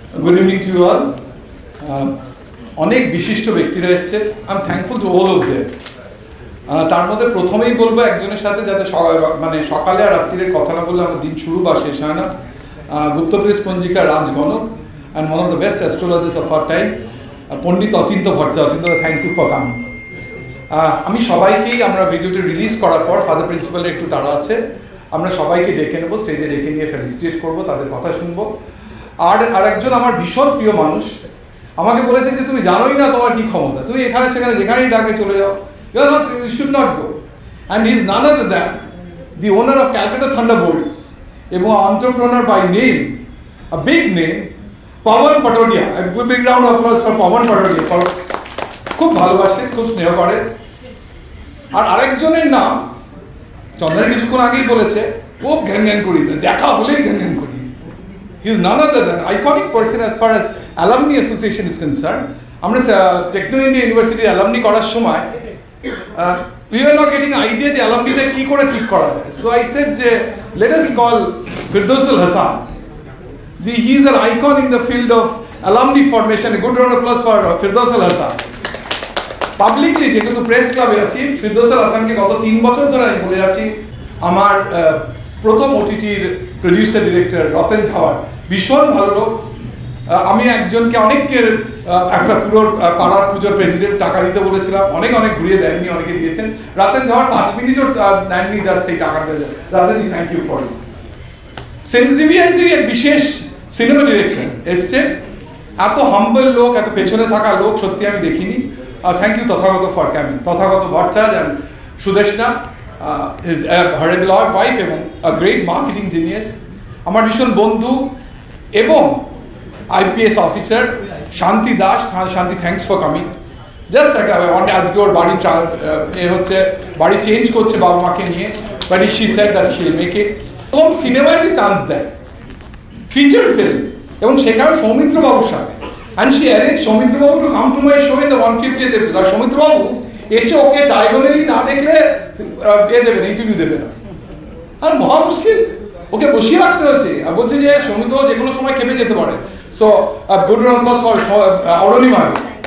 Good evening to you all. অনেক বিশিষ্ট ব্যক্তিরা এসেছে। I am thankful to all of them. তার মধ্যে প্রথমেই বলবো একজনের সাথে যাতে মানে সকালে আর রাত্রির কথা না বললে আমার দিন শুরু বা শেষ হয় না। গুপ্তপ্রেস পঞ্জিকা রাজ গণক and one of the best astrologers of our time, Pandit Achinta Bhattacharya. Achinta, thank you for coming. আমি সবাইকেই আমরা ভিডিওটি রিলিজ করার পর ফাদার প্রিন্সিপালের একটু তাড়া আছে, আমরা সবাইকে ডেকে নেবো, স্টেজে ডেকে নিয়ে ফেলিসিটেট করবো, তাদের কথা শুনবো। আর একজন আমার ভীষণ প্রিয় মানুষ আমাকে বলেছেন যে তুমি জানোই না তোমার কি ক্ষমতা, তুমি এখানে সেখানে যেখানেই ডাকে চলে যাও, you should not go. And he is none other than the owner of Calcutta Thunderbolts এবং entrepreneur by name, a big name, Pawan Patodia. A big round of applause for Pawan Patodia. খুব ভালোবাসে, খুব স্নেহ করে। আর আরেকজনের নাম চন্দ্রের কিছুক্ষণ আগেই বলেছে, ও ঘ্যান ঘ্যান করি, দেখা হলেই ঘ্যান ঘ্যান করি। He is none other than iconic person as far as alumni association is concerned. আমরা টেকনো ইন্ডিয়া ইউনিভার্সিটির alumni করার সময় we were not getting idea যে alumni-টা কি করে ঠিক করা যায়. So I said যে let us call Firdausul Hasan. He is an icon in the field of alumni formation. A good round of applause for Firdausul Hasan. Publicly যেহেতু press ক্লাবে আছি, ফিরদৌসুল হাসানকে গত 3 বছর ধরে আমি বলে যাচ্ছি, আমার প্রথম ওটিটির প্রডিউসার ডিরেক্টর রতন ঝাওয়ার ভীষণ ভালো লোক। আমি একজনকে অনেকের একটা পুরো পাড়ার পুজোর প্রেসিডেন্ট টাকা দিতে বলেছিলাম, অনেক ঘুরিয়ে দেননি, অনেকে দিয়েছেন। রতন ঝাওয়ার 5 মিনিটও দেননি জাস্ট সেই টাকাটা। Ratan, thank you for it. Saint জেভিয়ার্সের এক বিশেষ সিনেমা ডিরেক্টর এসছে, এত হাম্বল লোক, এত পেছনে থাকা লোক সত্যি আমি দেখিনি। Thank you Tathagat for coming. Tathagat Bhattacharya and Sudeshna, his her beloved wife এবং a great marketing genius. আমার ভীষণ বন্ধু এবং IPS অফিসার শান্তি দাস। শান্তি, থ্যাঙ্কস ফর কামিং। জাস্ট একটা আজকে ওর বাড়ি হচ্ছে, বাড়ি চেঞ্জ করছে বাবা মাকে নিয়ে, but she said that she will make it. কম সিনেমায় যে চান্স দেয়, ফিচার ফিল্ম, এবং সেখানে সৌমিত্র বাবুর সাথে। And she arranged Soumitra Babu to come to my show in the 150th episode. R Soumitra Babu এসে ওকে ডায়াগোনালি না দেখলে দেবে না, ইন্টারভিউ দেবে না। আর মহা মুশকিল, ওকে বসিয়ে রাখতে হয়েছে। আর বলছে যে সৌমিত্র যে কোনো সময় খেপে যেতে পারে। So good round of applause for Arunima.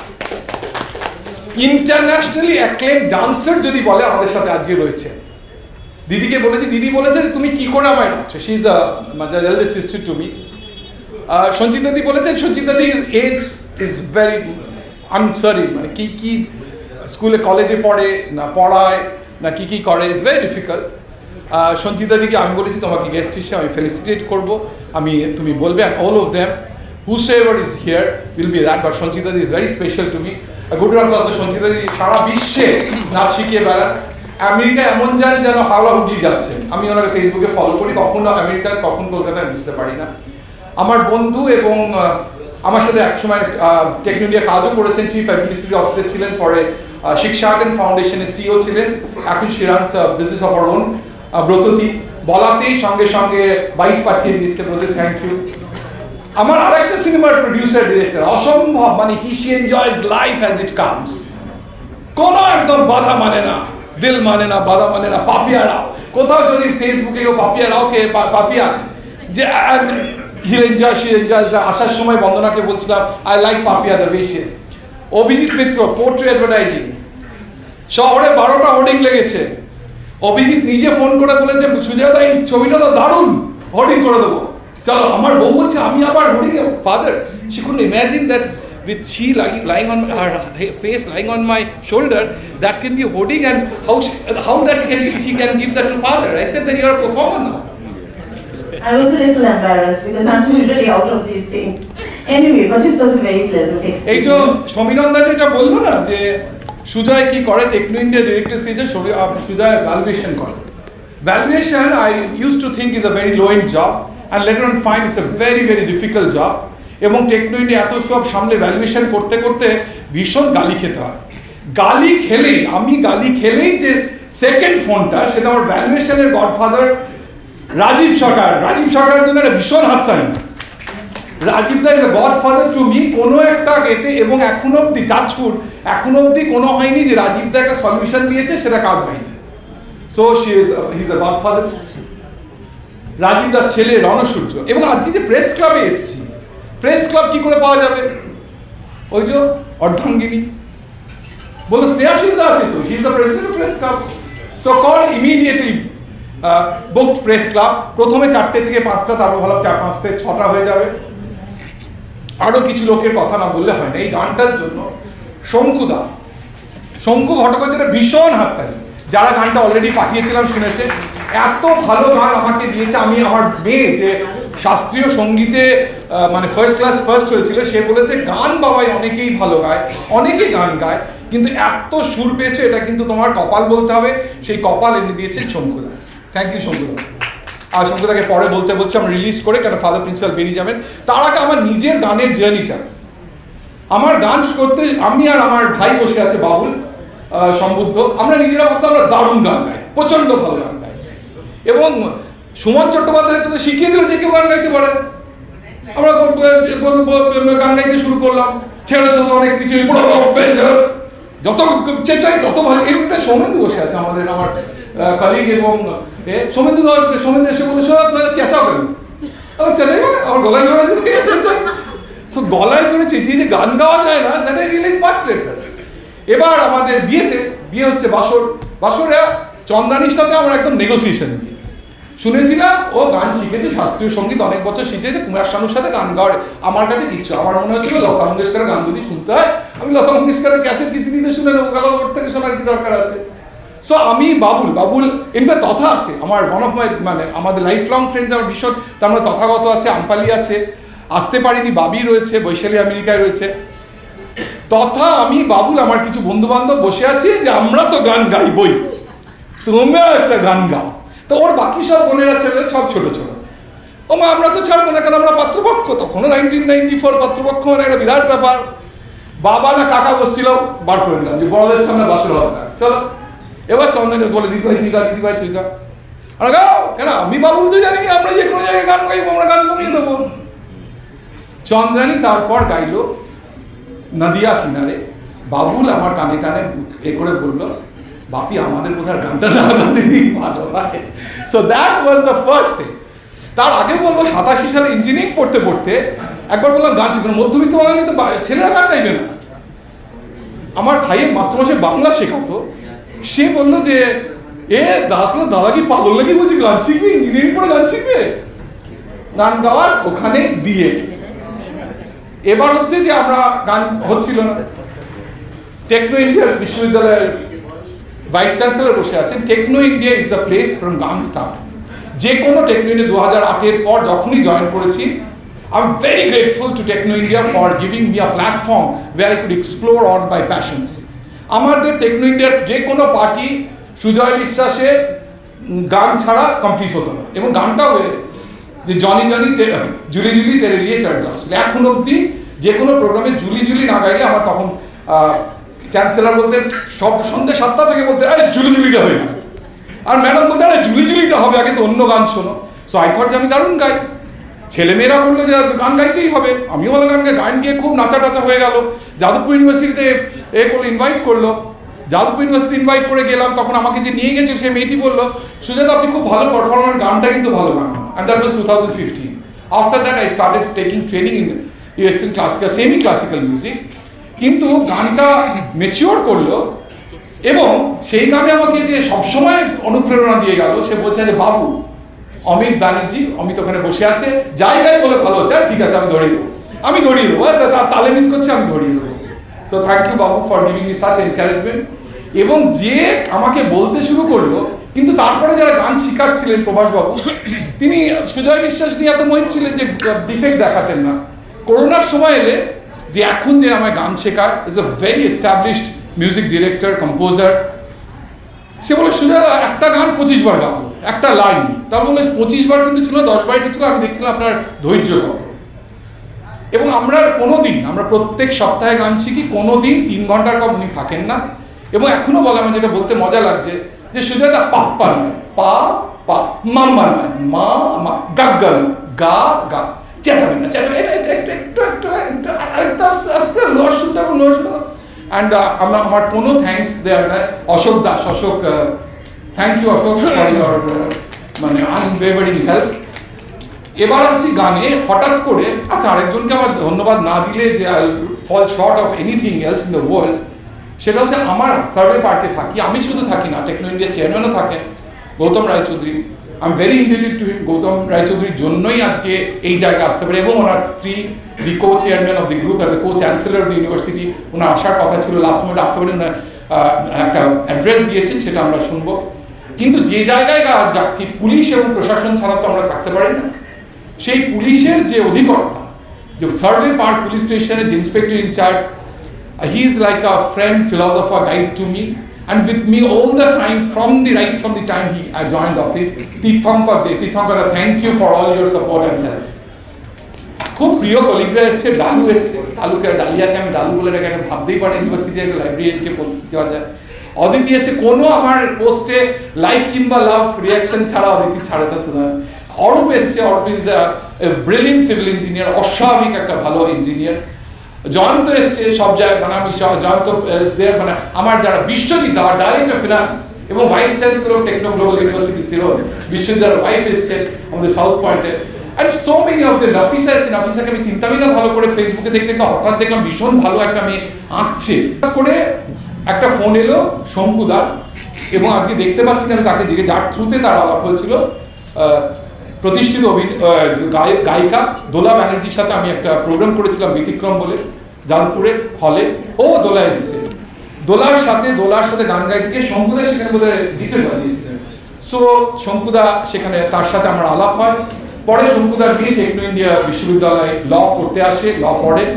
Internationally acclaim dancer যদি বলে আমাদের সাথে আজকে রয়েছে। দিদিকে বলেছি, দিদি বলেছে তুমি কি করে আমায় ডাকছো। She is the eldest sister to me. Sanchita di বলেছেন, Sanchita di age is very answering, মানে কি স্কুলে কলেজে পড়ে না পড়ায় না কি করে, ইটস ভেরি ডিফিকাল্ট। সঞ্চিতা দিকে আমি বলেছি তোমাকে গেস্ট হিসেবে আমি ফেলিসিটেট করবো, তুমি বলবে all of them whosoever is here will be that, but Sanchita di is very special to me. Good round of Sanchita di সারা বিশ্বে নাচ শিখিয়ে বেড়ান। আমেরিকা এমন যান যেন হাওড়া হুগলি যাচ্ছে। আমি ওনাকে ফেসবুকে ফলো করি, কখন আমেরিকা কখন কলকাতায় আমি বুঝতে পারি না। আমার বন্ধু এবং আমার সাথে একসময় টেকনো ইন্ডিয়া কাজও করেছেন, চিফ অ্যাডমিনিস্ট্রেটিভ অফিসার ছিলেন, পরে শিক্ষাগন ফাউন্ডেশনের সিও ছিলেন, এখন she runs business of our own. Bratadip বলাতেই সঙ্গে সঙ্গে বাইট পাঠিয়ে দিয়েছে, ব্রতদীপ থ্যাংক ইউ। আমার আরেকটা সিনেমার প্রডিউসার ডিরেক্টর, অসম্ভব, মানে he enjoys life as it comes, কোনো একদম বাধা মানে না, দিল মানে না, বাধা মানে না। পাপিয়া রাও, কোথাও যদি ফেসবুকে কেউ পাপিয়া রাওকে পাপিয়া যে he enjoys, she enjoys. আসার সময় বন্দনাকে বলছিলাম I like Papia the way she. Abhijit Mitra, পোর্ট্রি অ্যাডভার্টাইজিং, শহরে 12টা হোর্ডিং লেগেছে। অভিজিৎ নিজে ফোন করে বলেছে সুজাতা এই ছবিটা তো দারুণ, হোর্ডিং করে দেবো, চলো। আমার বউ বলছে আমি আবার hoarding, father she couldn't imagine that with she lying on her face, lying on my shoulder, that can be hoarding, and how that can she can give that to father. I said that you are a performer now. I was a little embarrassed because I'm usually out of these things. Anyway, but it was a very pleasant experience. এই যে সমীরন্দা যেটা বললো না যে সুজয় কি করে, techno India director CJ Sujay valuation করে। Valuation I used to think is a very low end job and later on find it's a very difficult job. এবং টেকনো ইন্ডিয়া এত সব সামনে ভ্যালুয়েশন করতে করতে ভীষণ গালি খেতে হয়। গালি খেলেই যে সেকেন্ড ফোনটা, সেটা আমার ভ্যালুয়েশনের গডফাদার রাজীব সরকারের জন্য একটা ভীষণ হাততালি। Rajiv da is the godfather to me. কোনো একটা এতে, এবং এখনো অব্দি টাচফুড, এখনো অব্দি কোনো হয়নি যে রাজীব দা একটা সলিউশন দিয়েছে সেটা কাজ হয়নি। So he is the godfather. Rajiv দার ছেলে রণসূর্য। এবং আজকে যে প্রেস ক্লাবে এসেছি, প্রেস ক্লাব কি করে পাওয়া যাবে? ওই যে অর্ধাঙ্গিনী বললো শ্রেয়াশিস দা আছে তো, he is the president of press club. So call immediately booked press club. প্রথমে 4টে থেকে 5টা, তারপর ভালো 4-5 থেকে 6টা হয়ে যাবে। আরো কিছু লোকের কথা না বললে হয় না। এই গানটার জন্য শঙ্কুদা, শঙ্কু ঘটকাচার্য ভীষণ হাততালি। যারা গানটা অলরেডি পাঠিয়েছিলাম শুনেছে, এত ভালো গান আমাকে দিয়েছে। আমি আমার মেয়ে যে শাস্ত্রীয় সঙ্গীতে মানে ফার্স্ট ক্লাস ফার্স্ট হয়েছিল, সে বলেছে গান বাবাই অনেকেই ভালো গায়, অনেকেই গান গায়, কিন্তু এত সুর পেয়েছে এটা কিন্তু তোমার কপাল বলতে হবে। সেই কপাল এনে দিয়েছে শঙ্কুদা। Thank you শঙ্কুদা। আর শঙ্কুদাকে পরে বলতে বলছি আমরা রিলিজ করে, কেন ফাদার প্রিন্সিপাল বেরিয়ে যাবেন। তার আগে আমার নিজের গানের জার্নিটা, আমার গান করতে আমি আর আমার ভাই বসে আছে বাবুল সম্বুদ্ধ, আমরা নিজেরা ভাবতাম আমরা দারুণ গান গাই, প্রচন্ড ভালো গান গাই। এবং সুমন চট্টোপাধ্যায় তো শিখিয়ে দিল যে কেউ গান গাইতে পারে। আমরা গান গাইতে শুরু করলাম, ছেড়েছে তো অনেক কিছু, যত চেঁচাই তত ভালো। এরকম সৌমেন্দু বসে আছে আমাদের, আমার কলিগ, এবং সৌমেন্দু এসে বলে শোনা চেঁচাও কেন? আমার চেঁচাই মানে আমার গলায় জোর আছে, চেঁচাই। সো গলায় জোরে চেঁচিয়ে যে গান গাওয়া যায় না, that I realise much later. এবার আমাদের বিয়ে হচ্ছে বাসরে চন্দ্রানীর সাথে আমার একদম নেগোসিয়েশন বিয়ে। শুনেছিলাম ও গান শিখেছে, শাস্ত্রীয় সঙ্গীত অনেক বছর শিখেছে, কুমার শানুর সাথে গান গাওয়ার। আমার কাছে কিচ্ছু, আমার মনে হচ্ছিল লতা মঙ্গেশকরের গান যদি শুনতে হয়, আমি লতা মঙ্গেশকরের ক্যাসেট কিসিনিতে শুনে নেবো, কালো ওর থেকে শোনার কি দরকার আছে। সো আমি বাবুল ইনফ্যাক্ট তথা আছে আমার ওয়ান অফ মাই, মানে আমাদের লাইফ লং ফ্রেন্ডস আমার ভীষণ, তার মধ্যে তথাগত আছে, আমপালি আছে, আসতে পারিনি বাবি রয়েছে, বৈশালী আমেরিকায় রয়েছে। তথা আমি বাবুল আমার কিছু বন্ধু বান্ধব বসে আছি যে আমরা তো গান গাইবই, তোমরাও একটা গান গাও। তো ওর বাকি সব বোনেরা ছেলে সব ছোট ছোট, ও মা আমরা তো ছাড়বো না, কারণ আমরা পাত্রপক্ষ, তখনও 1994 পাত্রপক্ষ মানে একটা বিরাট ব্যাপার। বাবা না কাকা বসছিল, বার করে দিলাম যে বড়দের সামনে বাসর হবে না, চলো। এবার চন্দন বলে দিদি ভাই তুই গা, দিদি ভাই তুই গা, আমরা গাও কেন, আমি বাবুল তো জানি আমরা যে কোনো জায়গায় গান গাইবো, আমরা গান জমিয়ে দেবো। চন্দ্রানী তারপর গাইলো নদিয়া কিনারে। বাবুল আমার কানে কানে এ করে বললো, বাপি আমাদের কোথায় গানটা না গানে ভালো হয়। So that was the first day. তার আগে বলবো 87 সালে ইঞ্জিনিয়ারিং পড়তে পড়তে একবার বললাম গান শিখবো, মধ্যবিত্ত বাঙালি তো ছেলেরা গান গাইবে না। আমার ভাইয়ের মাস্টারমশাই বাংলা শেখাতো, সে বললো যে দাদা কি পাগল নাকি, বলছি গান শিখবে, ইঞ্জিনিয়ারিং পড়ে গান শিখবে, গান গাওয়ার ওখানে দিয়ে। এবার হচ্ছে যে আমরা গান হচ্ছিল না। টেকনো ইন্ডিয়া বিশ্ববিদ্যালয়ের ভাইস চ্যান্সেলর বসে আছেন। Techno India is the place from গান স্টার্ট। যে কোনো টেকনো ইন্ডিয়া 2008 পর যখনই জয়েন করেছি, I am very grateful to Techno India for giving me a platform where I could explore all my passions. আমাদের Techno ইন্ডিয়ার যে কোনো পার্টি সুজয় বিশ্বাসের গান ছাড়া কমপ্লিট হতো না, এবং গানটাও যে জনি জুলি জুলি তেরে লিয়ে চর্চা, এখন অব্দি যে কোনো প্রোগ্রামে জুলি জুলি না গাইলে আমার তখন চ্যান্সেলর বলতেন, সব সন্ধ্যে 7টা থেকে বলতে আরে জুলি জুলিটা হয়ে যাবে, আর ম্যাডাম বলতে আরে জুলি জুলিটা হবে, আগে তো অন্য গান শোনো। সো আই থট যে আমি দারুণ গাই, ছেলেমেয়েরা বললো যে গান গাইতেই হবে, আমিও বলো গান গিয়ে খুব নাচা টাচা হয়ে গেল। যাদবপুর ইউনিভার্সিটিতে ইনভাইট করলো, যাদবপুর ইউনিভার্সিটি ইনভাইট করে গেলাম, তখন আমাকে যে নিয়ে গেছে সে মেয়েটি বললো, সুজাতা আপনি খুব ভালো পারফর্মার, গানটা কিন্তু ভালো গান। And that was 2015। After that I started taking training in eastern classical, semi classical music. কিন্তু গানটা ম্যাচিওর করলো, এবং সেই গানে আমাকে যে সবসময় অনুপ্রেরণা দিয়ে গেল, সে বলছে যে বাবু অমিত ব্যানার্জি, অমিত ওখানে বসে আছে, জায়গায় বলে ভালো হচ্ছে, ঠিক আছে আমি ধরিয়ে দেবো, তালে মিস করছে, আমি ধরিয়ে দেবো। So thank you Babu for giving me such encouragement. এবং যে আমাকে বলতে শুরু করলো, কিন্তু তারপরে যারা গান শিখাচ্ছিলেন, প্রভাস বাবু, তিনি সুজয় বিশ্বাস নিয়ে এত মোহিত ছিলেন যে ডিফেক্ট দেখাতেন না। করোনার সময় এলে যে এখন যে আমায় গান শেখায়, is a very established music director, composer. সে বলে সুজয় একটা গান 25 বার গাবো, একটা লাইন। তার বলে 25 বার কিন্তু ছিল, 10 বার ছিল, আমি দেখছিলাম আপনার ধৈর্য কত। এবং আমরা প্রত্যেক সপ্তাহে গান শিখি, কোনোদিন 3 ঘন্টার কম উনি থাকেন না। এবং এখনো বলে, আমার যেটা বলতে মজা লাগছে, যে সুজয়দা পাপ্পা নয়, পা পা, মাম্মা নয়, মা মা, গাগ্গা নয়, গা গা, চেঁচাবেন না, একটু আরেকটু আস্তে আস্তে লোয়ার শুনতে হবে, লোয়ার শুনতে। অ্যান্ড আমার কোনো থ্যাঙ্কস দেওয়ার নয়। Ashok, thank you Ashok for your মানে আনওয়েভারিং হেল্প। এবার আসছি গানে, হঠাৎ করে আচ্ছা আরেকজনকে আমার ধন্যবাদ না দিলে যে I fall short of anything else in the world, সেটা হচ্ছে আমার সার্ভে পার্কে থাকি, আমি শুধু থাকি না, টেকনো ইন্ডিয়া চেয়ারম্যানও থাকেন Gautam Raychaudhuri. I am very indebted to him. Gautam রায়চৌধুরীর জন্যই আজকে এই জায়গায় আসতে পারে, এবং ওনার স্ত্রী the co chairman of the group and the co chancellor of the university, ওনার আসার কথা ছিল, লাস্ট মোমেন্টে আসতে পারে, ওনার একটা অ্যাড্রেস দিয়েছেন, সেটা আমরা শুনবো। কিন্তু যে জায়গায় যাচ্ছি, পুলিশ এবং প্রশাসন ছাড়া তো আমরা থাকতে পারি না। সেই পুলিশের যে অধিকর্তা, যে সার্ভে পার্ক পুলিশ স্টেশনের যে inspector in charge, he is like a friend, philosopher, guide to me, and with me all the time from the time I joined office. Tirthankar, thank you for all your support and help. খুব প্রিয় কলিগরা এসছে, ডালু এসছে, ডালুকে ডালিয়াকে আমি ডালু বলে রেখে ভাবতেই পারি ইউনিভার্সিটি একটা লাইব্রেরিয়ানকে দেওয়া যায়। অদিতি এসে কোনো আমার পোস্টে লাইক কিংবা লাভ রিয়াকশন ছাড়া অদিতি ছাড়ে না শুধু। অরূপ এসছে, Arup is brilliant civil engineer, অস্বাভাবিক একটা ভালো ইঞ্জিনিয়ার। জয়ন্ত এসছে সব জায়গায়, মানে আমি জয়ন্ত মানে আমার যারা বিশ্বজিৎ, আমার ডাইরেক্টর ফিনান্স এবং vice chancellor Techno Global University সিরোর, বিশ্বজিৎ ওয়াইফ এসছে আমাদের সাউথ পয়েন্টে। And so many of the Nafisa এসছে, নাফিসাকে আমি চিন্তাই না ভালো করে ফেসবুকে দেখতে হঠাৎ দেখলাম ভীষণ ভালো একটা মেয়ে আঁকছে। করে একটা ফোন এলো শঙ্কুদার, এবং আজকে দেখতে পাচ্ছি না আমি তাকে জিজ্ঞেস, যার থ্রুতে তার আলাপ হয়েছিল, প্রতিষ্ঠিত গায়িকা দোলা ব্যানার্জির সাথে আমি একটা প্রোগ্রাম করেছিলাম ব্যতিক্রম বলে জালপুরে হলে। ও দোলা এসেছে, দোলার সাথে গান গাইতে গিয়ে শঙ্কুদা সেখানে বলে নিচে বাজিয়েছিলেন। সো শঙ্কুদা সেখানে, তার সাথে আমার আলাপ হয়। পরে শঙ্কুদার বিয়ে টেকনো ইন্ডিয়া বিশ্ববিদ্যালয়ে ল করতে আসে, ল পড়েন,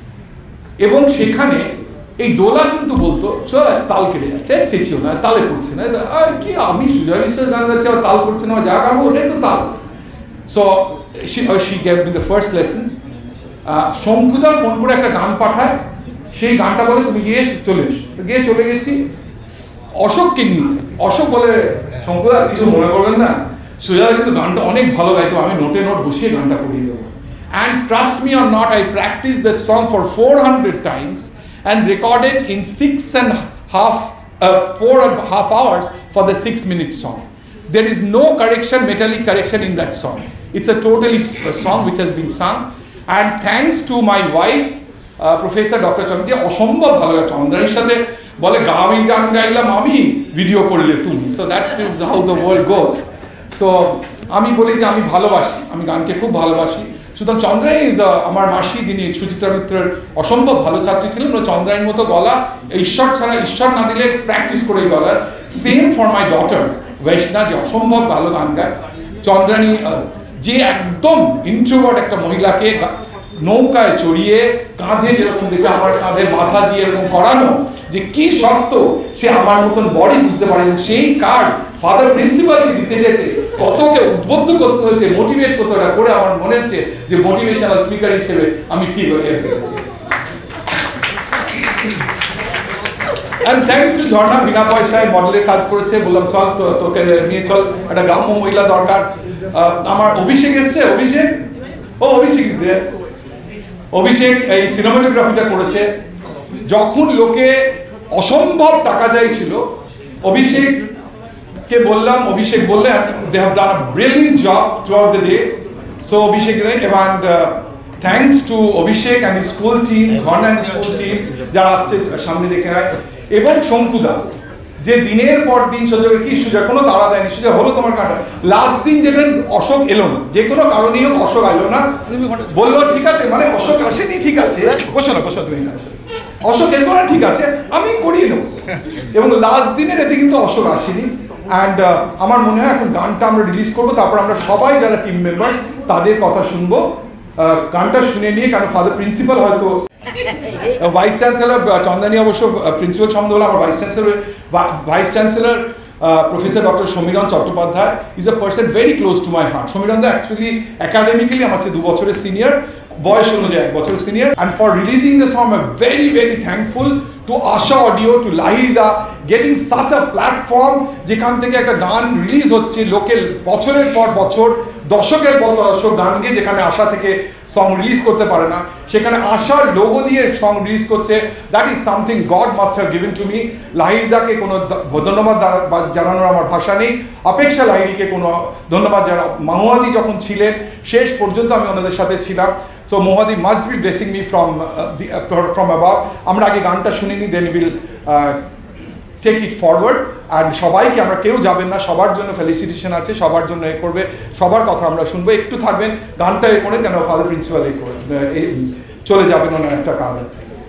এবং সেখানে এই দোলা কিন্তু বলতো চল তাল কেটে যাচ্ছে, চেয়েছিও না, তালে পড়ছে না, আর কি আমি সুজয় বিশ্বাস গান গাচ্ছি আর তাল পড়ছে না, যা গাবো ওটাই তো তাল। So she gave me the first lessons. শঙ্কুদা ফোন করে একটা গান পাঠায়, সেই গানটা বলে তুমি গিয়ে চলে এসো, গিয়ে চলে গেছি অশোককে নিয়ে। অশোক বলে শঙ্কুদা কিছু মনে করবেন না, সুজয় কিন্তু গানটা অনেক ভালো গাইতো, আমি নোটে নোট বসিয়ে গানটা করিয়ে দেবো। And trust me or not, I practiced that song for 400 times and recorded in 4.5 hours for the 6-minute song. There is no correction, metallic correction in that song. It's a totally song which has been sung, and thanks to my wife, Professor Dr. Chandra, অসম্ভব ভালো চন্দ্রানীর সাথে বলে আমি গান গাইলাম আমি, video করলে তুমি। So that is how the world goes. So আমি বলি যে আমি ভালোবাসি, আমি গানকে খুব ভালোবাসি। সুতরাং চন্দ্রানী ইজ আমার মাসি, যিনি সুচিত্রা মিত্রের অসম্ভব ভালো ছাত্রী ছিলেন, চন্দ্রানীর মতো গলা ঈশ্বর ছাড়া, ঈশ্বর না দিলে প্র্যাকটিস করে গলার। Same for my daughter Baishna, যে অসম্ভব ভালো গান গায়। চন্দ্রানী যে একদম ইন্ট্রোভার্ট একটা মহিলাকে নৌকায় চড়িয়ে কাঁধে, যেরকম দেখে আমার কাঁধে মাথা দিয়ে এরকম করানো, যে কি শক্ত, সে আমার মতন বডি বুঝতে পারেন। সেই কার্ড ফাদার প্রিন্সিপালকে দিতে যেতে কতকে উদ্বুদ্ধ করতে হয়েছে, মোটিভেট করতে ওটা করে আমার মনে হচ্ছে যে মোটিভেশনাল স্পিকার হিসেবে আমি ঠিক হয়ে গেছি। And thanks to ঝর্ণা, বিনা পয়সায় মডেলের কাজ করেছে, বললাম চল তোকে নিয়ে চল, একটা গ্রাম্য মহিলা দরকার। আমার অভিষেক এসছে, অভিষেক ইজ দেয়ার। অভিষেক এই সিনেমাটোগ্রাফিটা করেছে। যখন লোকে অসম্ভব টাকা চাইছিল, অভিষেককে বললাম, অভিষেক বললে they have done a brilliant job throughout the day. So Abhishek, and thanks to Abhishek and his full team, Jharna and his full team, যারা আসছে সামনে দেখে রাখ, এবং শঙ্কুদা যে দিনের পর দিন সোজা কি সুজা কোনো তাড়া দেয়নি, সোজা হলো তোমার কাটা। লাস্ট দিন যেদিন অশোক এলো না, যে কোনো কারণেই হোক অশোক এলো না, বললো ঠিক আছে, মানে অশোক আসেনি, ঠিক আছে বসো না, তুমি না, অশোক এলো না, ঠিক আছে আমি করিয়ে নেবো। এবং লাস্ট দিনের এতে কিন্তু অশোক আসেনি। অ্যান্ড আমার মনে হয় এখন গানটা আমরা রিলিজ করবো, তারপর আমরা সবাই যারা টিম মেম্বার্স তাদের কথা শুনবো। গানটা শুনে নিয়ে, কারণ ফাদার প্রিন্সিপাল হয়তো ভাইস চ্যান্সেলর চন্দ্রানী, অবশ্য প্রিন্সিপাল শব্দ হলো আমার vice chancellor professor doctor Samiran Chattopadhyay is a person very close to my heart. Samiran da actually academically আমার চেয়ে 2 বছরের সিনিয়র, বয়স অনুযায়ী 1 বছরের senior. And for releasing the song I am very very thankful to Asha audio, to লাহিরিদা, গেটিং সাচ আ প্ল্যাটফর্ম যেখান থেকে একটা গান রিলিজ হচ্ছে, লোকে বছরের পর বছর, দশকের পর দশক গান গিয়ে যেখানে আশা থেকে সং রিলিজ করতে পারে না, সেখানে আশার লোগো দিয়ে সং রিলিজ করছে। That is something God must have given to me. লাহিড়িদাকে কোনো ধন্যবাদ জানানোর আমার ভাষা নেই, অপেক্ষা লাহিড়িকে কোনো ধন্যবাদ জানানো। মহুয়াদি যখন ছিলেন শেষ পর্যন্ত আমি ওনাদের সাথে ছিলাম। সো মহুয়াদি must be blessing me from above. আমরা আগে গানটা শুনিনি, then will take it forward. And সবাইকে, আমরা কেউ যাবেন না, সবার জন্য ফেলিসিটেশন আছে, সবার জন্য এ করবে, সবার কথা আমরা শুনবো। একটু থাকবেন, গানটা এ করে কেন ফাদার প্রিন্সিপাল চলে যাবেন, ওনার একটা কাজ আছে।